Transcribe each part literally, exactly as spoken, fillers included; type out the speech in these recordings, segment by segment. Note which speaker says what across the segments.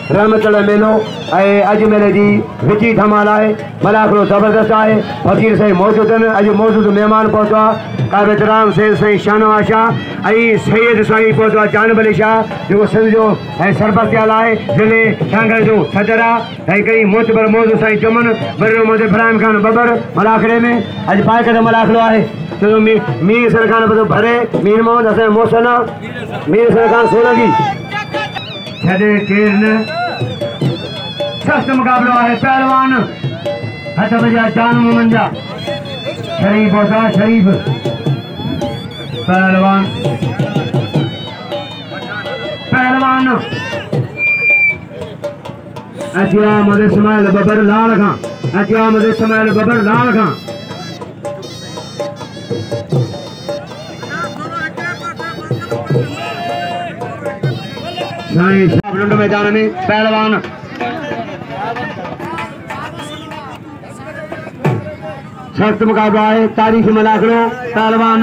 Speaker 1: रहमतुल मेलो ऐं अजमेर जी विची धमाल आहे मलाखड़ो ज़बरदस्त आहे फ़कीर साईं मौजूद आहिनि अॼु मौजूद महिमान पहुतो आहे काबिद राम सैद साईं शाहनवाज़ शाह ऐं सैयद साईं पहुतो आहे जानब अली शाह जेको सिंध जो ऐं सरबस्तियाल आहे ज़िले शांघर जो सदर आहे ऐं कई मोतबर मौजूद साईं चमन बर मोहम्मद इब्राहिम खान बबर मलाखड़े में अॼु पाइकत मलाखड़ो आहे तो मीर मीर सर खान बदो भरे मीर मोहम्मद असांजो मोहसिन मीर सर खान सोलंगी छॾे केर न सख्त मुक़ाबिलो आहे पहलवान हथ बजा जान मोहम्मद जा शरीफ होता शरीफ पहलवान पहलवान अचिया मद इस्माइल बबर लाल खां अचिया मद इस्माइल बबर लाल खां लुंड मैदान में पहलवान सख्त मुकाबला है तारीखी मलाखड़ो पहलवान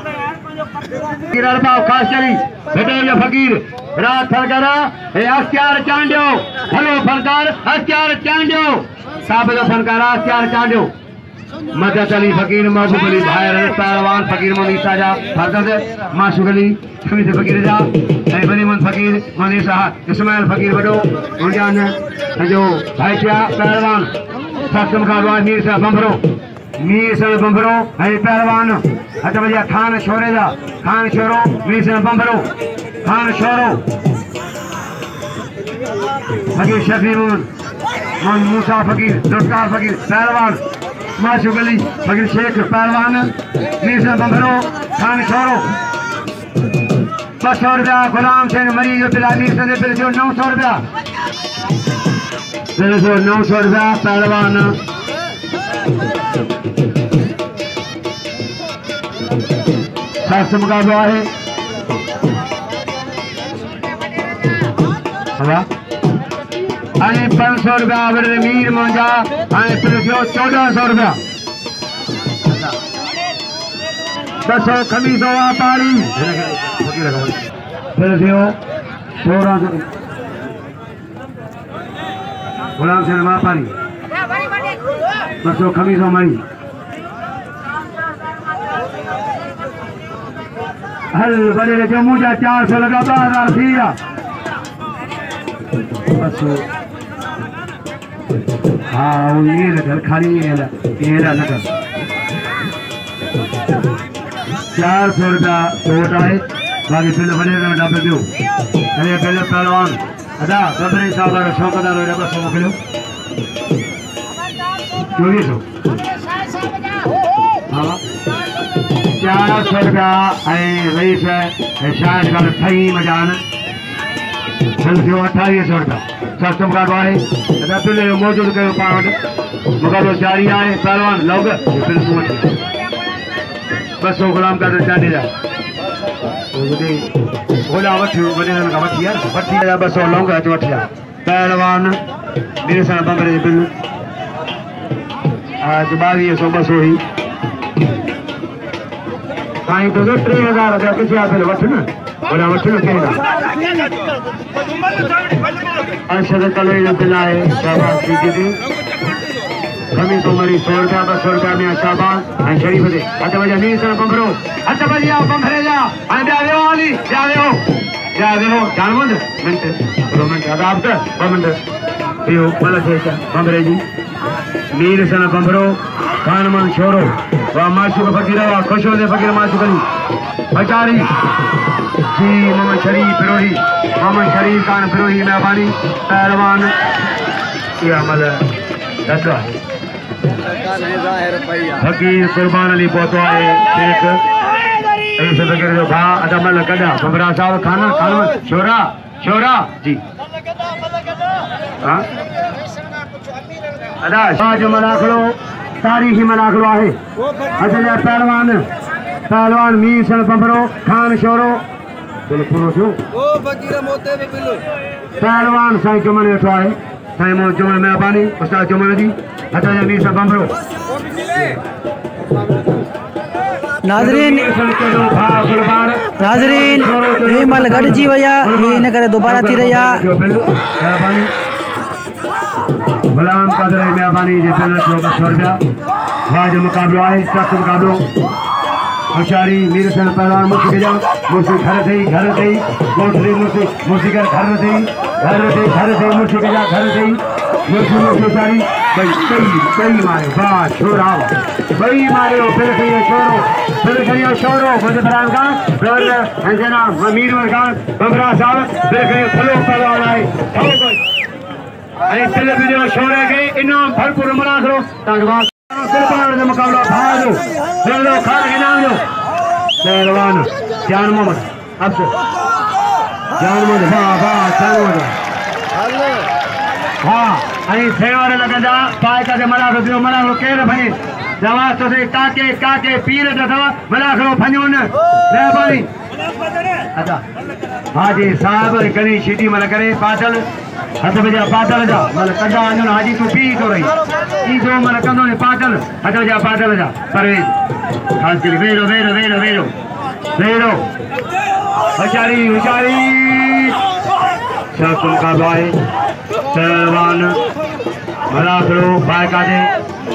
Speaker 1: खास चली बेटे फकीर रात फरकरा अख्तियार चांडियो हलो फनकार अख्तियार चांडियो साबित फनकार अख्तियार चांडियो मदद अली फकीर महबूब अली भायर पहलवान फकीर मोहम्मद ईसा जा फरदद माशूक अली शमीद फकीर जा ऐं वलीमंद फकीर मोहम्मद ईसा इस्माइल फकीर वडो उनजान जो भाईचा पहलवान सख्त मुकाबला मीर साहब बंभरो मीर साहब बंभरो ऐं पहलवान हथ बजा खान शोरे जा खान शोरो मीर साहब बंभरो खान शोरो फकीर शफी मोहम्मद मूसा फकीर जुल्फकार फकीर पहलवान माशूक अली फकीर शेख पहलवान मीर साहब बंभरो खान शोरो दो सौ रुपया गुलाम सिंह मरी जो पिला मीर साहब पिल जो नौ सौ रुपया पिल जो नौ सौ रुपया पहलवान सख्त मुकाबला है पाँच सौ रुपया मीर मुंजा चौदह सौ रुपया दसो खमीसो वापारी सोलह सौ गुलाम सिंह वापारी बसो खमीसो मरी हल बड़े जो मुझा चार सौ लगा बारह सिया बसो हाँ ये लगा खाली ये लगा लगा चार सौ रुपया वोट आए बाकी पहले बने डबल दो अरे पहले पहलवान अदा बबरी साहब शौकदार हो बस मोकलो चौबीस सौ हाँ चार सौ रुपया रईस शायद कल थी मजान थियो अठावीह सौ रुपया सख्त मुकाबलो है पहले मौजूद कयो पाण वटि मुकाबलो जारी है पहलवान लौग बसो गुलाम का चाटे जा गोला वठी वॾे का वठी यार वठी जा बसो लौंग अच वठी जा पहलवान मेरे सां बंगरे जे बिल आज बावीह सौ बसो ही साईं तो टे हज़ार रुपया किथे आहे वठ न गोला वठ न केना अरशद कले जो बिल आहे शाबाश दीदी खमीसो मरी सौ रुपया ब सौ रुपया में शाबाश ऐं शरीफ दे हथ बजा मीर सां बंभरो हथ बजा बंभरे जा ऐं ॿिया वियो हली ॿिया वियो ॿिया वियो जानवंद मिंट थोरो मिंट अदाब त ॿ मिंट वियो भले थिए बंभरे जी मीर सां बंभरो खानमन छोरो वाह माशूक फकीर वाह खुश होते फकीर माशूक अली बचारी जी मोहम्मद शरीफ फिरोही मोहम्मद शरीफ खान फिरोही मेहरबानी पहलवान ये अमल दसवा फकीर कुर्बान अली पहुतो है शेख ऐसे फकीर जो भा अदमल कदा बबरा साहब खाना खाना छोरा छोरा जी हां अदा आज मलाखड़ो तारीखी मलाखड़ो है अजले पहलवान पहलवान मीर सन बंभरो खान शोरो बिल पूरो थियो ओ फकीर मोते में बिल पहलवान साईं चमन वेठो है साईं मो चमन मेहरबानी उस्ताद चमन जी हथ मीर सन बंभरो
Speaker 2: नाज़रीन नाज़रीन ही मल गॾिजी विया इन करे दोबारा थी रही आहे
Speaker 1: गुलाम कदर मेहरबानी जे पेनल जो सौ रुपया वाह जो मुकाबलो आहे सख़्त मुकाबलो होशियारी मीर सन पहलवान मुर्शी जा मुर्शी घर थी घर थी मुर्शी मुर्शी मुर्शी कर घर थी घर थी घर थी मुर्शी जा घर थी मुर्शी मुर्शी होशियारी भाई कई कई मारे वाह छोरा भाई मारे फिर कहीं छोरो फिर कहीं छोरो मुझे फराम का ब्रदर अंजना अमीर खान बबरा साहब फिर कहीं फलो पहलवान आए अरे पहले वीडियो छोरे के इनाम भरपूर मना करो धन्यवाद पहलवान का मुकाबला भाग चलो खान इनाम दो पहलवान जान मोहम्मद अब से जान मोहम्मद वाह वाह जान मोहम्मद हाँ अरे सेवार लगदा पाए का से मना करो मना करो केर भई जवाब तो से काके काके पीर दवा मना करो भजोन मेहरबानी अच्छा हाँ जी साहब करी सीटी मन करे पाटल हथ बजा पाटल जा मन कदा वञो हाजी तू पी तो रही ई जो मन कंदो ने पाटल हथ बजा पाटल जा परवेज खास के वेरो वेरो वेरो वेरो वेरो होशियारी होशियारी शाकुल का भाई पहलवान भला करो भाई का दे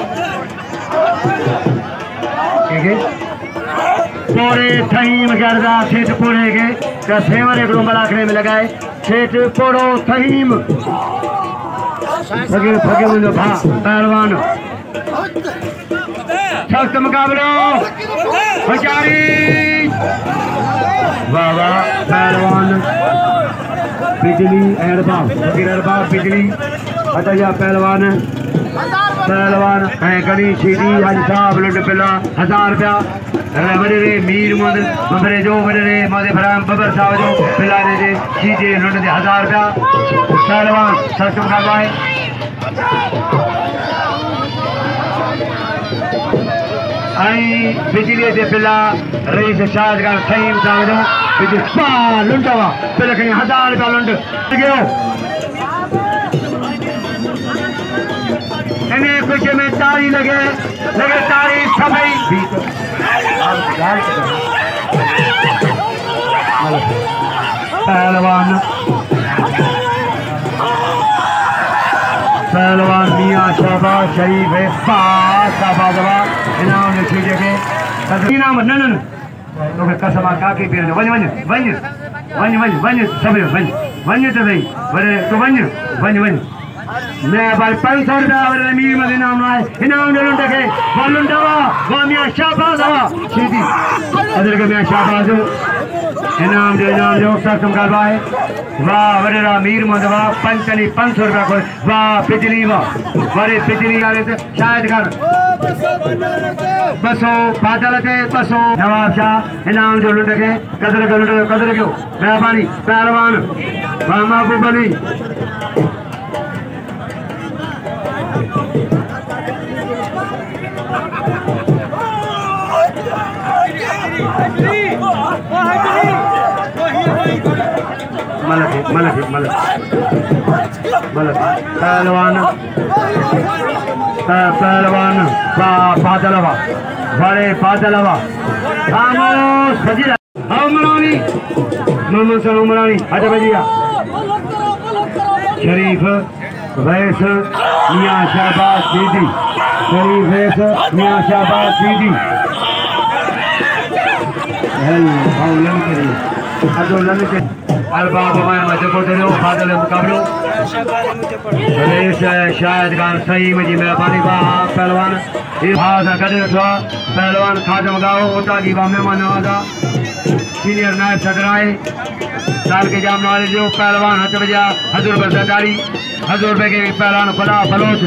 Speaker 1: के पूरे थईम गर्दा सेठ पूरे के सेवर एक मलाखड़े में लगाए सेठ पोड़ो थईम फगे फगे मुझे भा पहलवान सख्त मुकाबलो होशियारी वाह वाह पहलवान बिजली अरबाब फकीर अरबाब बिजली हटया पहलवान पहलवान है कड़ी सीधी हाजी साहब लुट पिला हजार रुपया वडे रे मीर मोहम्मद बबरे जो वडे रे मोदे फराम बबर साहब जो पिलाने दे सीधे लुट दे हजार रुपया पहलवान सख्त मुकाबला है आई बिजली से पिला रईस शाद का सहीम साहब जो बिजली पा लुंडवा पिला कहीं हजार रुपया लुंड गयो इन्हें कुछ में तारी लगे लगे तारी सभी पहलवान पहलवान मियां शहबाज शरीफ है पास आबादवा इनाम ने छीजे के इनाम ननन तो कसम काके पीर वञ वञ वञ वञ वञ वञ सब वञ वञ तो सही वरे तो वञ वञ वञ मैं भाई पाँच सौ रुपया वाले मीर में इनाम आए इनाम ने लुंडे के वो लुंडवा वो मियां शहबाज हवा सीधी अदर के मियां शहबाज इनाम दे इनाम दे सख्त मुकाबला है वाह वडेरा मीर मदवा पंचली पाँच सौ रुपया को वाह बिजली वाह बड़े बिजली वाले से शायद कर बसो बादल के बसो नवाब शाह इनाम जो लुंडे के कदर के लुंडे कदर क्यों मेहरबानी पहलवान वाह महबूब अली मलक मलक मलक मलक पहलवान पहलवान बादलवा बड़े बादलवा खामोश सजीला उमरानी मोहम्मद सन उमरानी अच्छा भजिया शरीफ वैस मियां शहबाज सीधी शरीफ वैस मियां शहबाज सीधी अरबाब बादल मुकाबलो शायद खान सही मुझी मेहरबानी पहलवान पहलवान खादम गाओ उता की मेहमान नवाजा सीनियर नायब सदर आए साल के जाम नवाजे जो पहलवान हथ बजा हजूर बरदारी हजूर रुपए के पहलवान खुला बलोच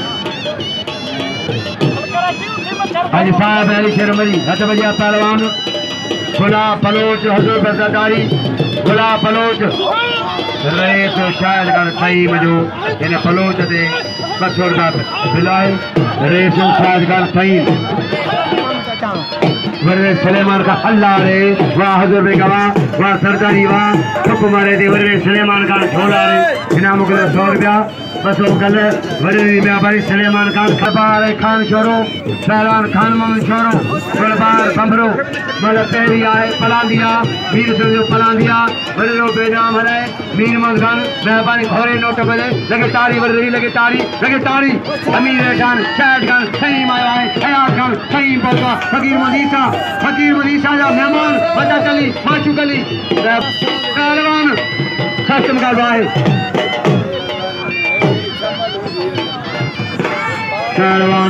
Speaker 1: हाजी साहब अली शर्मरी हथ बजा पहलवान खुला बलोच हजूर बरदारी खुला बलोच रेत शायद कर सही मजो इन बलोच से बसोर का बिलाए रेत शायद कर सही वरदे सलेमान का अल्लाह रे वाह हजूर बे गवा वाह सरदारी वाह हुक्म मारे दे वरदे सलेमान का झोला रे इनाम को सौ रुपया बस वो कल वरदे में भाई सलेमान खान खबार खान छोरो पहलवान खान मोहम्मद छोरो गुलबार बंबरो मल पहली आए पला दिया वीर संजो पला दिया वरदे बेनाम हले मीर मोहम्मद खान मेहरबानी घोरे नोट बजे लगे तारी वरदे लगे तारी लगे तारी अमीर खान शायद खान सही माया है हयात खान सही बोलवा फकीर मदीसा फकीर मदीसा जा मेहमान बता चली माचू गली पहलवान खत्म करवाए पहलवान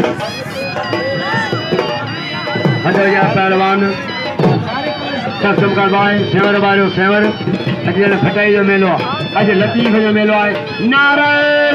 Speaker 1: हटो जा पहलवान खत्म करवाए सेवर वालो सेवर अजय फटाई जो मेलो अज लतीफ जो मेलो है नारे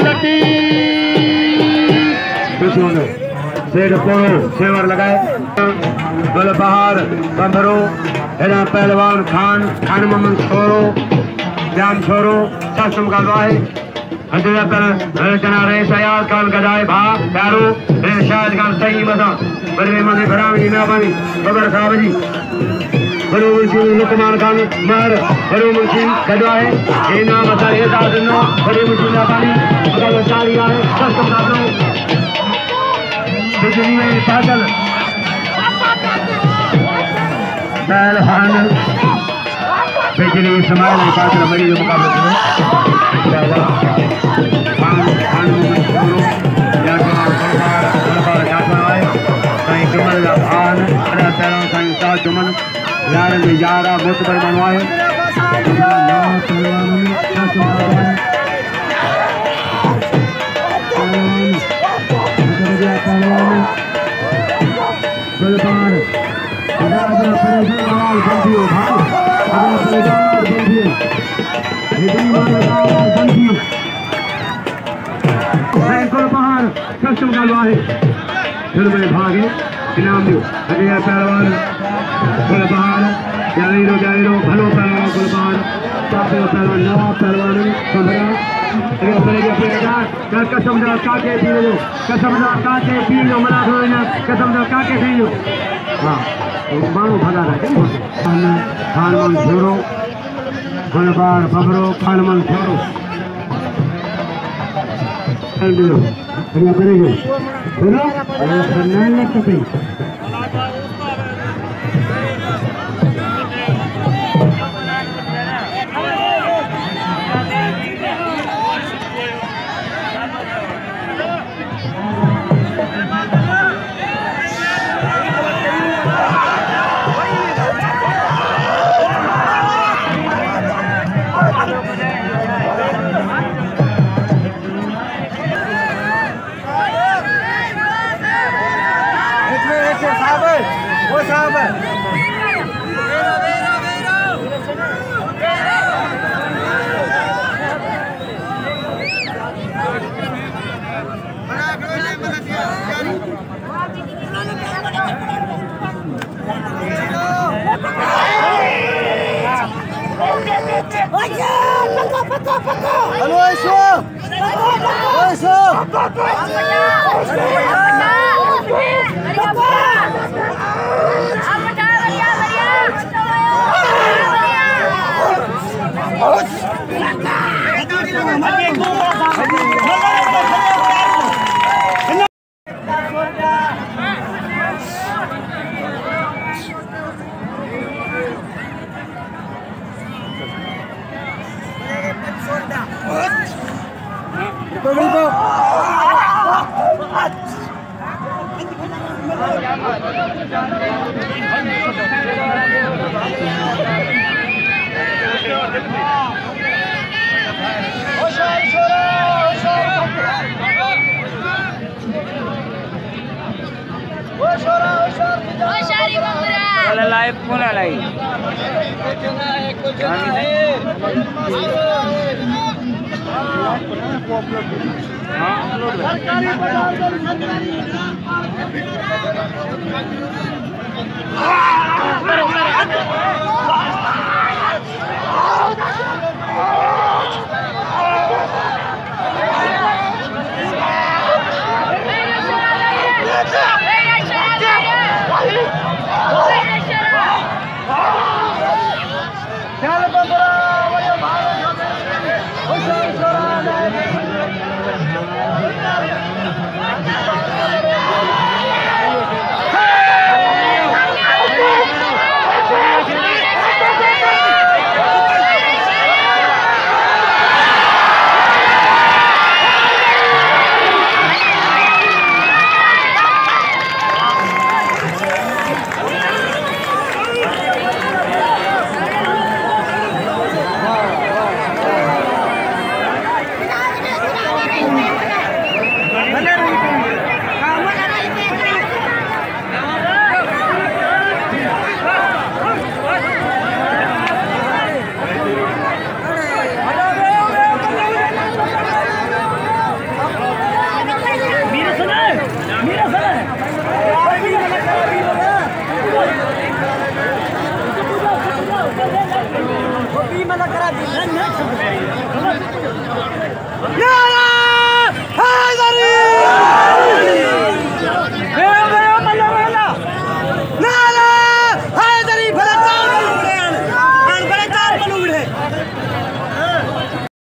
Speaker 1: लतीफ सेठ पोड़ो सेवर लगाए गुलबहार बंदरो हेरा पहलवान खान खान मोहम्मद छोरो जाम छोरो ससम करवाए हजरा पर जना रे सयाद खान गजाए भा प्यारो रे शायद खान सही मजा बड़े मजे फराम जी मेहरबानी बबर साहब जी बड़ो मुंशी लुकमान खान मर बड़ो मुंशी गजाए ए नाम असा ए दादनो बड़े मुंशी मेहरबानी अगर सारी आए ससम दादनो बिजली में पागल पहलवान बिजली इस्माइल पागल बड़ी मुकाबले में खान खान छोरो जाटवान सरकार सरकार जाटवान साईं जुमल खान अरे पहलवान साईं उस्ताद जुमल यार में यारा मुतबर बनवाए ना पहलवान ना पहलवान गुलबार अगर परेशान आवाज बंदियो भाई अगर परेशान बंदियो हिंदी में आवाज बंदियो मैं गुलबार कस्टम करवाए फिर मैं भागे इनाम दो अजय पहलवान गुलबार जारी रो जारी रो भलो पहलवान गुलबार पापे पहलवान नवाब पहलवान कमरा अगर अपने के पेड़ा कर कसम दा काके पी लो कसम दा काके पी लो मना दो ना कसम दा काके पी लो हां तो मानो भगा रहा है खानमन छोरो गुलबार बबरो खानमन छोरो कर दो बढ़िया करेंगे बोलो अरे फरमान लग तो पे
Speaker 2: Halo Aiso. Aiso.
Speaker 3: लाइव कौन है लाइव
Speaker 2: नारा हैदर